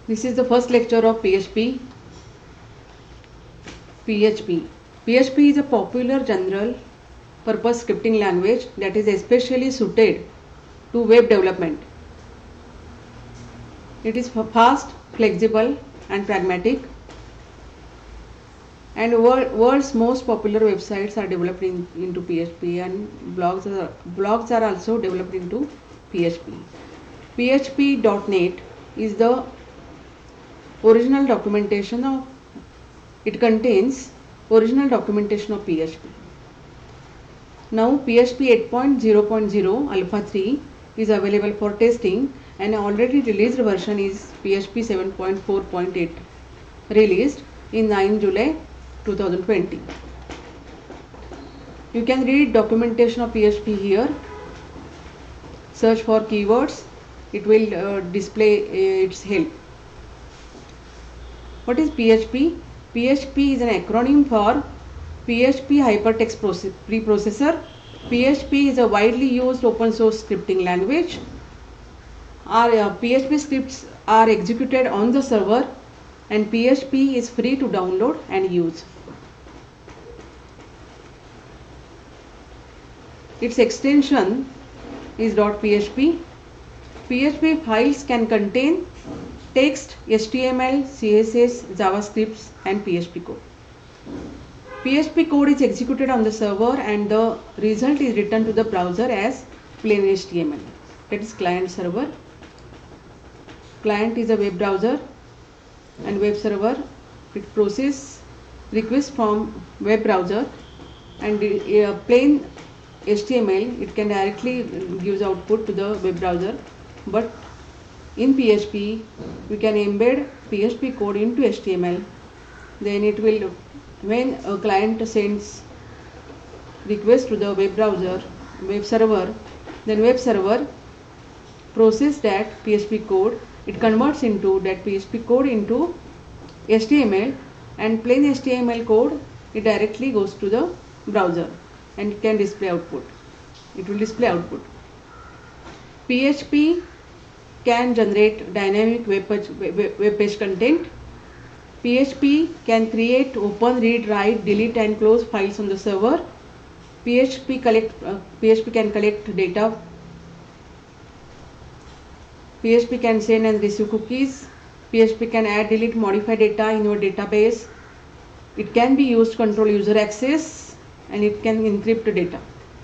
This is the first lecture of PHP. PHP is a popular general purpose scripting language that is especially suited to web development. It is fast, flexible and pragmatic, and world's most popular websites are developed into PHP, and blogs are also developed into PHP. PHP.NET is the original documentation of, it contains original documentation of PHP. Now PHP 8.0.0 Alpha 3 is available for testing, and already released version is PHP 7.4.8 released in 9 July 2020. You can read documentation of PHP here. Search for keywords, it will display its help. What is PHP? PHP is an acronym for PHP Hypertext Preprocessor. PHP is a widely used open source scripting language. Our PHP scripts are executed on the server, and PHP is free to download and use. Its extension is .php. PHP files can contain text, HTML, CSS, JavaScript and PHP code. PHP code is executed on the server, and the result is returned to the browser as plain HTML. That is client server. Client is a web browser, and web server, it processes request from web browser, and plain HTML, it can directly gives output to the web browser. But in PHP we can embed PHP code into HTML. Then it will, when a client sends request to the web browser, web server, then web server process that PHP code, it converts into that PHP code into HTML, and plain HTML code, it directly goes to the browser and it can display output. It will display output. PHP can generate dynamic web page content. PHP can create, open, read, write, delete and close files on the server. PHP can collect data. PHP can send and receive cookies. PHP can add, delete, modify data in your database. It can be used to control user access, and it can encrypt data.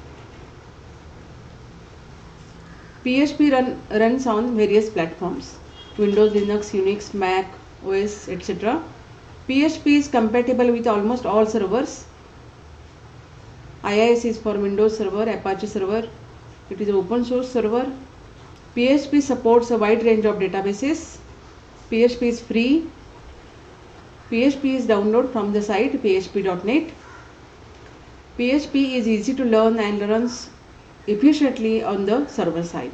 PHP runs on various platforms: Windows, Linux, Unix, Mac, OS, etc. PHP is compatible with almost all servers. IIS is for Windows Server, Apache Server. It is an open source server. PHP supports a wide range of databases. PHP is free. PHP is downloaded from the site php.net. PHP is easy to learn and runs efficiently on the server side.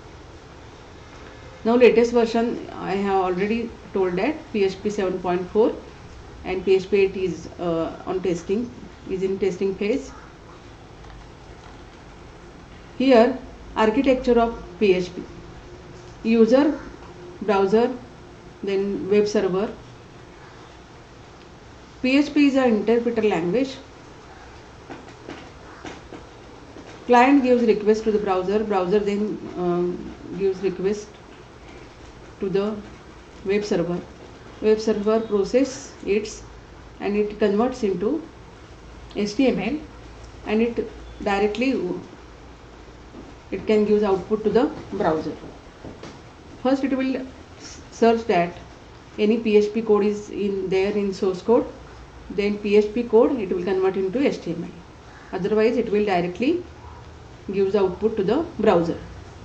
Now latest version, I have already told that PHP 7.4 and PHP 8 is on testing, is in testing phase. Here architecture of PHP: user, browser, then web server. PHP is an interpreter language. Client gives request to the browser, browser then gives request to the web server. Web server process it and it converts into HTML, and it directly it can give output to the browser. First it will search that any PHP code is in source code, then PHP code it will convert into HTML. Otherwise it will directly gives output to the browser.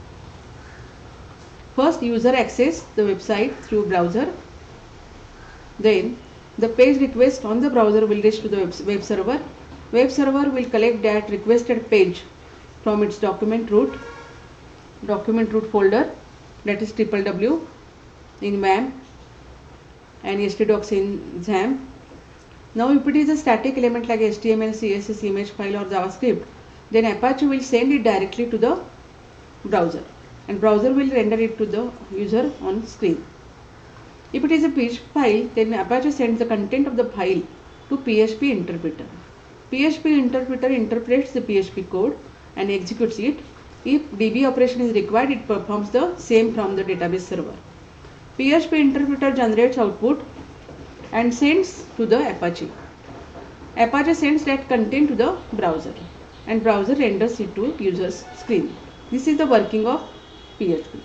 First user access the website through browser, then the page request on the browser will reach to the web server. Web server will collect that requested page from its document root folder, that is www in MAM and htdocs in XAMPP. Now if it is a static element like HTML, CSS, image file or JavaScript, then Apache will send it directly to the browser, and browser will render it to the user on screen. If it is a PHP file, then Apache sends the content of the file to PHP interpreter. PHP interpreter interprets the PHP code and executes it. If DB operation is required, it performs the same from the database server. PHP interpreter generates output and sends to the Apache. Apache sends that content to the browser and browser renders it to user's screen. This is the working of PHP.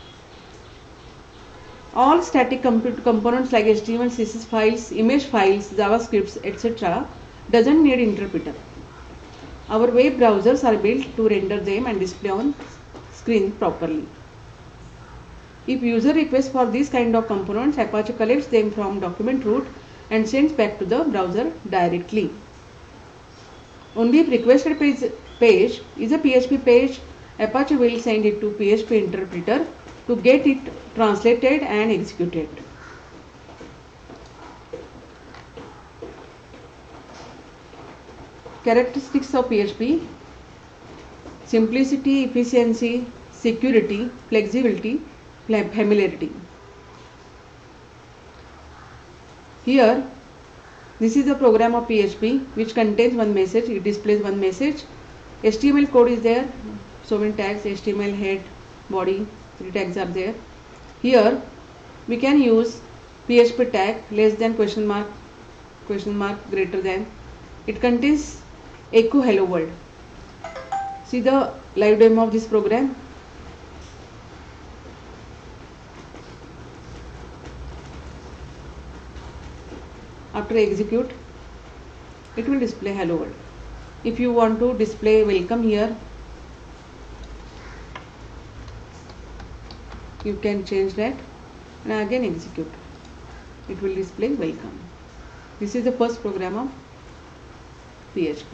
All static components like HTML, CSS files, image files, JavaScripts, etc. doesn't need interpreter. Our web browsers are built to render them and display on screen properly. If user requests for these kind of components, Apache collects them from document root and sends back to the browser directly. Only if requested page is a PHP page, Apache will send it to PHP interpreter to get it translated and executed. Characteristics of PHP: simplicity, efficiency, security, flexibility, familiarity. Here, this is the program of PHP which contains one message. It displays one message. HTML code is there. So many tags: HTML, head, body, 3 tags are there. Here we can use PHP tag less than question mark, greater than. It contains echo hello world. See the live demo of this program. After execute, it will display hello world. If you want to display welcome here, you can change that and again execute. It will display welcome. This is the first program of PHP.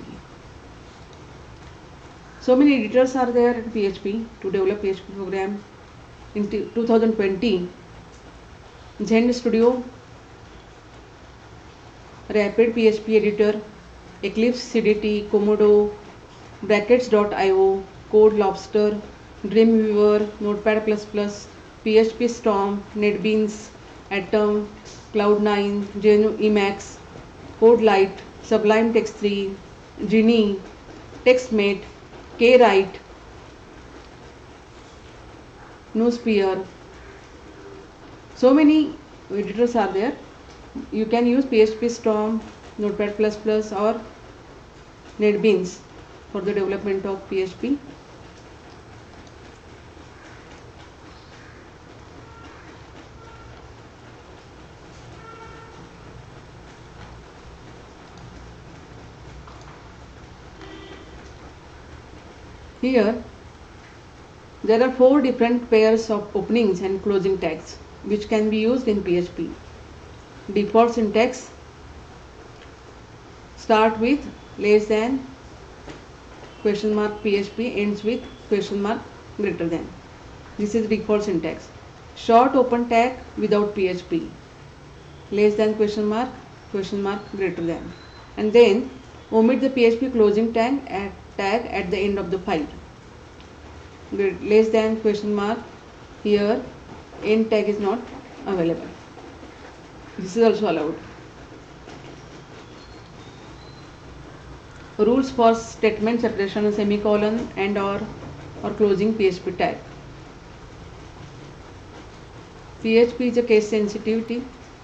So many editors are there in PHP to develop PHP program. In 2020, Zen Studio, Rapid PHP Editor, Eclipse CDT, Komodo, Brackets.io, Code Lobster, Dreamweaver, Notepad++, PHP Storm, NetBeans, Atom, Cloud9, GNU Emacs, CodeLight, Sublime Text 3, Genie, TextMate, KWrite, Noosphere. So many editors are there. You can use PHP Storm, Notepad++ or NetBeans for the development of PHP. Here there are 4 different pairs of openings and closing tags which can be used in PHP. Default syntax: start with less than question mark PHP, ends with question mark greater than. This is default syntax. Short open tag without PHP, less than question mark greater than, and then omit the PHP closing tag at the end of the file. Less than question mark, here end tag is not available. This is also allowed. Rules for statement separation: semicolon and or closing PHP tag. PHP is a case sensitivity.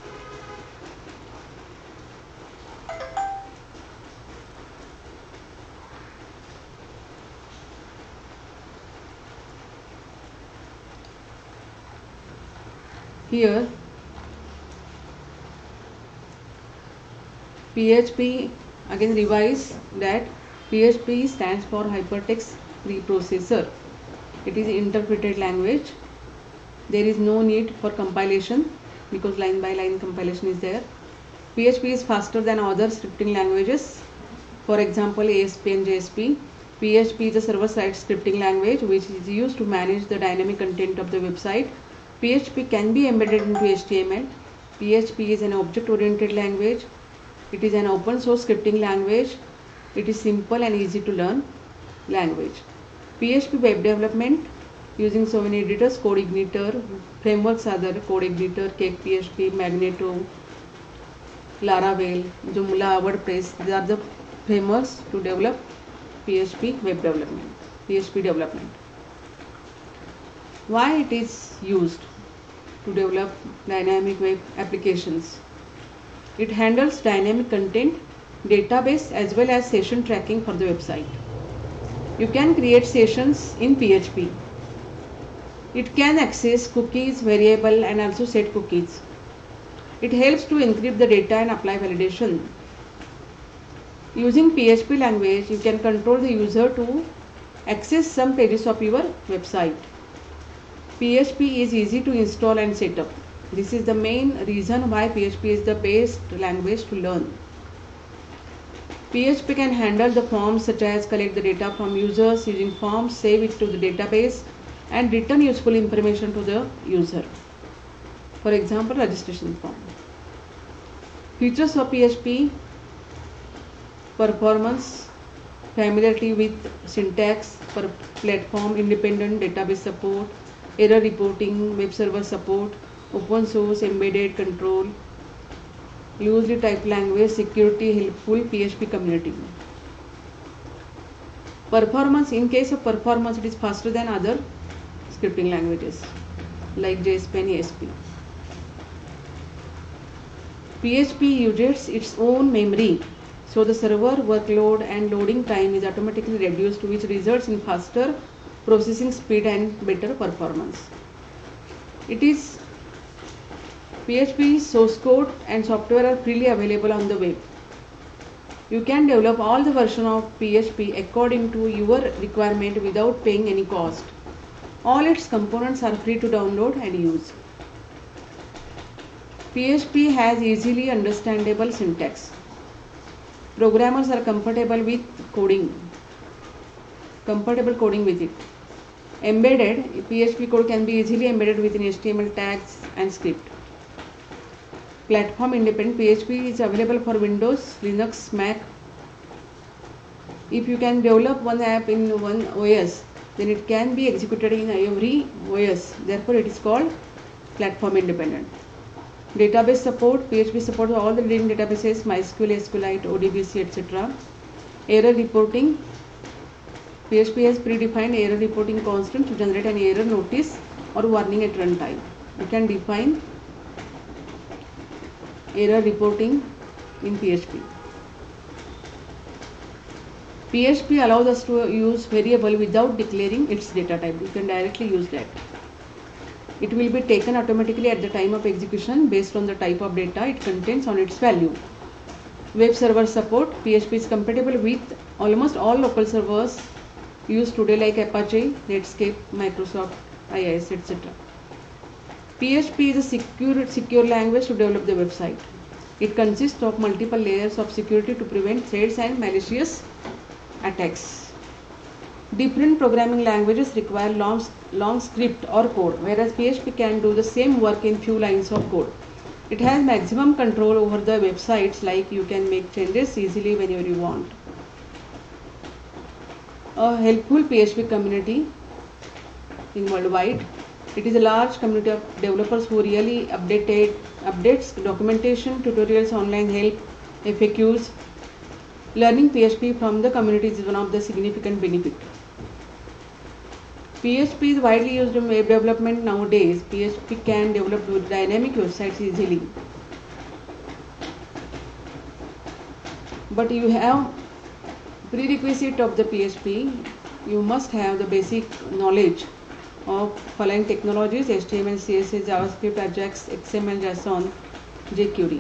Here PHP again revise that PHP stands for Hypertext Preprocessor. It is interpreted language. There is no need for compilation because line by line compilation is there. PHP is faster than other scripting languages. For example, ASP and JSP. PHP is a server-side scripting language which is used to manage the dynamic content of the website. PHP can be embedded into HTML. PHP is an object-oriented language. It is an open source scripting language. It is simple and easy to learn language. PHP web development. using so many editors, CodeIgniter, frameworks are there, CodeIgniter, Cake PHP, Magneto, Laravel, Joomla, WordPress. These are the frameworks to develop PHP web development, PHP development. Why it is used to develop dynamic web applications? It handles dynamic content, database as well as session tracking for the website. You can create sessions in PHP. It can access cookies, variable and also set cookies. It helps to encrypt the data and apply validation. Using PHP language, you can control the user to access some pages of your website. PHP is easy to install and set up. This is the main reason why PHP is the best language to learn. PHP can handle the forms such as collect the data from users using forms, save it to the database and return useful information to the user. For example, registration form. Features of PHP: performance, familiarity with syntax, platform independent database support, error reporting, web server support, open source, embedded control, loosely typed language, security, helpful PHP community. Performance: in case of performance, it is faster than other scripting languages like JSP and ASP. PHP uses its own memory, so the server workload and loading time is automatically reduced, which results in faster processing speed and better performance. PHP source code and software are freely available on the web. You can develop all the versions of PHP according to your requirement without paying any cost. All its components are free to download and use. PHP has easily understandable syntax. Programmers are comfortable coding with it. Embedded, PHP code can be easily embedded within HTML tags and script. Platform independent, PHP is available for Windows, Linux, Mac. If you can develop one app in one OS, then it can be executed in every OS. Therefore, it is called platform independent. Database support, PHP supports all the leading databases, MySQL, SQLite, ODBC, etc. Error reporting, PHP has predefined error reporting constant to generate an error notice or warning at runtime. You can define error reporting in PHP. PHP allows us to use variable without declaring its data type. You can directly use that. It will be taken automatically at the time of execution based on the type of data it contains on its value. Web server support, PHP is compatible with almost all local servers used today like Apache, Netscape, Microsoft, IIS, etc. PHP is a secure language to develop the website. It consists of multiple layers of security to prevent threats and malicious attacks. Different programming languages require long script or code, whereas PHP can do the same work in few lines of code. It has maximum control over the websites, like you can make changes easily whenever you want. A helpful PHP community in worldwide. It is a large community of developers who really updates, documentation, tutorials, online help, FAQs. Learning PHP from the community is one of the significant benefits. PHP is widely used in web development nowadays. PHP can develop dynamic websites easily. But you have prerequisite of the PHP. You must have the basic knowledge of following technologies: HTML, CSS, JavaScript, Ajax, XML, JSON, jQuery.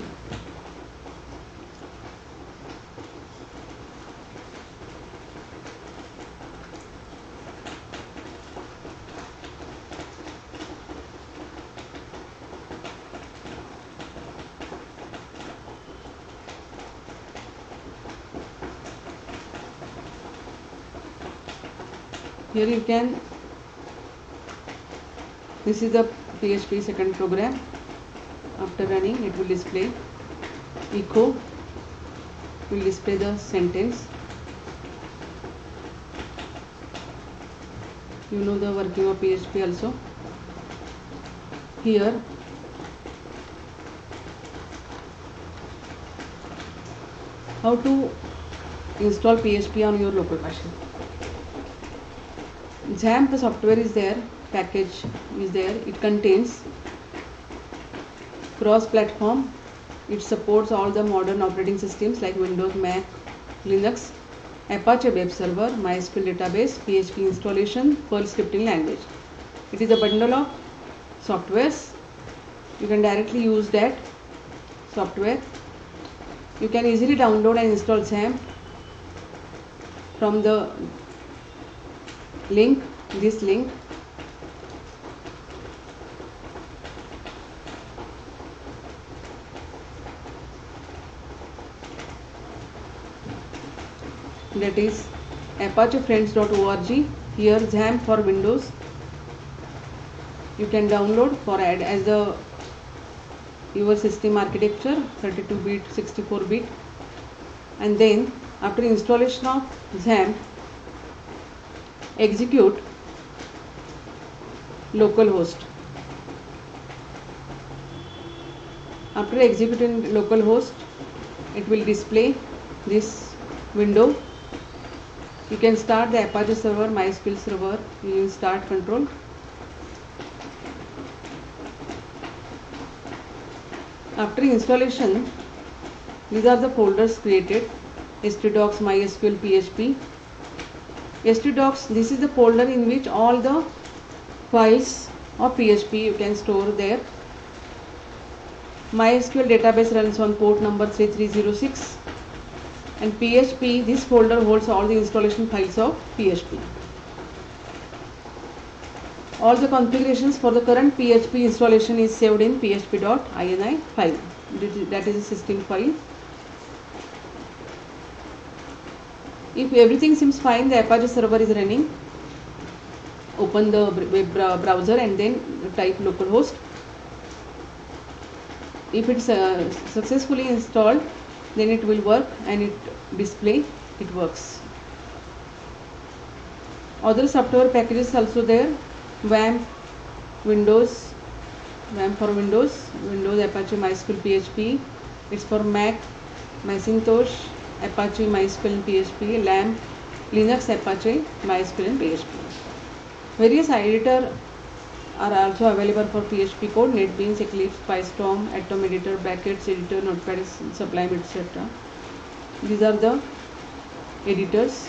Here you can, this is the PHP second program. After running, it will display echo, will display the sentence. you know the working of PHP also. Here how to install PHP on your local machine. XAMPP software is there, package is there. It contains cross-platform. It supports all the modern operating systems like Windows, Mac, Linux, Apache web server, MySQL database, PHP installation, Perl scripting language. It is a bundle of softwares. You can directly use that software. You can easily download and install XAMPP from the link, this link. That is apachefriends.org. Here XAMPP for Windows. You can download for add as the your system architecture 32-bit, 64-bit, and then after installation of XAMPP, execute localhost. After executing localhost, it will display this window. You can start the Apache server, MySQL server using start control. After installation, these are the folders created: htdocs, MySQL, PHP. htdocs, this is the folder in which all the files of PHP you can store there. MySQL database runs on port number 3306, and PHP, this folder holds all the installation files of PHP. All the configurations for the current PHP installation is saved in php.ini file. That is a system file. If everything seems fine, the Apache server is running. Open the web browser and then type localhost. If it's successfully installed, then it will work and it display it works. Other software packages also there. WAMP, Windows, WAMP for Windows, Apache, MySQL, PHP. It's for Mac, Macintosh, Apache, MySQL and PHP, LAMP, Linux, Apache, MySQL and PHP. Various editors are also available for PHP code: NetBeans, Eclipse, PyStorm, Atom Editor, Brackets Editor, Notepad, Sublime, etc. These are the editors.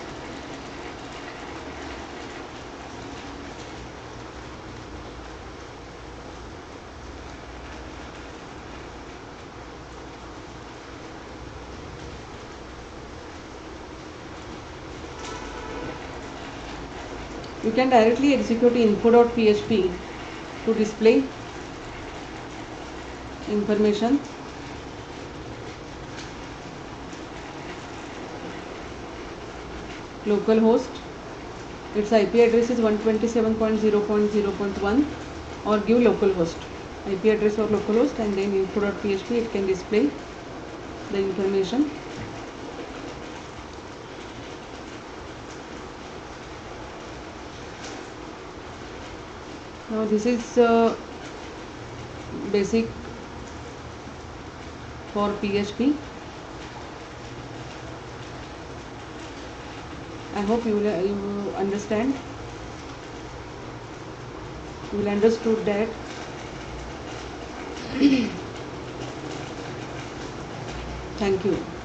You can directly execute info.php to display information. Localhost, its IP address is 127.0.0.1, or give localhost IP address or localhost, and then info.php, it can display the information. Now this is basic for PHP. I hope you understand. You will understood that. Thank you.